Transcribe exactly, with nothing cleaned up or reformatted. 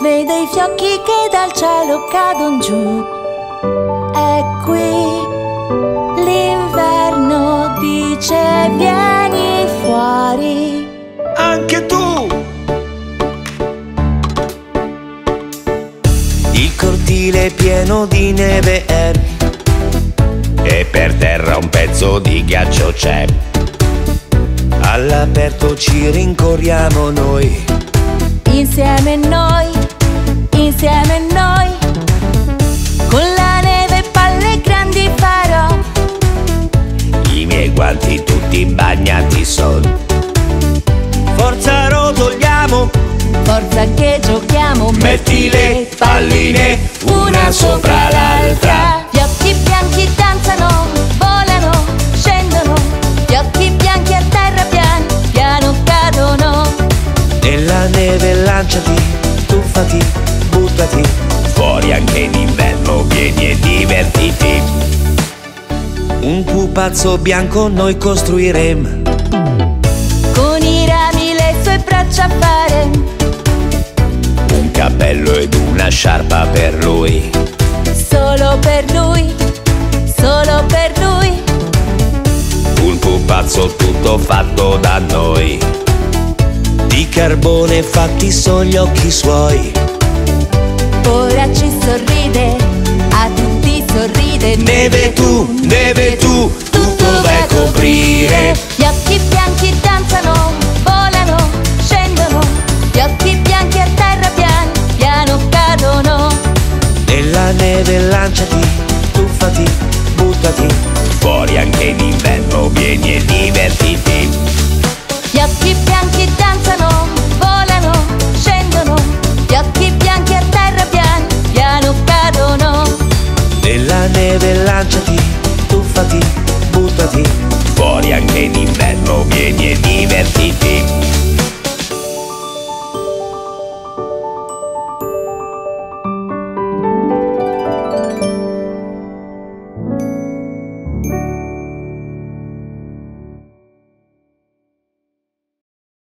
vedo i fiocchi che dal cielo cadono giù. È qui l'inverno, dice vieni fuori. Anche tu! Il cortile è pieno di neve è, e per terra un pezzo di ghiaccio c'è. All'aperto ci rincorriamo noi, insieme noi, insieme noi. Con la neve palle grandi farò. I miei guanti tutti bagnati son. Forza rotoliamo, forza che giochiamo. metti le palline una sopra l'altra. Gli occhi bianchi danzano, volano, scendono. Gli occhi bianchi a terra pian piano cadono. Nella neve lanciati, tuffati, buttati. Fuori anche in inverno, vieni e divertiti. Un pupazzo bianco noi costruiremo, con i rami le sue braccia a fare. un cappello ed una sciarpa per lui. Solo per lui, solo per lui. Un pupazzo tutto fatto da noi. Di carbone fatti sono gli occhi suoi. Ora ci sorride, a tutti sorride. Neve tu, neve tu, tutto vai a coprire. Gli occhi bianchi danzano, volano, scendono. Gli occhi bianchi a terra pian piano cadono. Nella neve lanciati, tuffati, buttati. Fuori anche in inverno, vieni e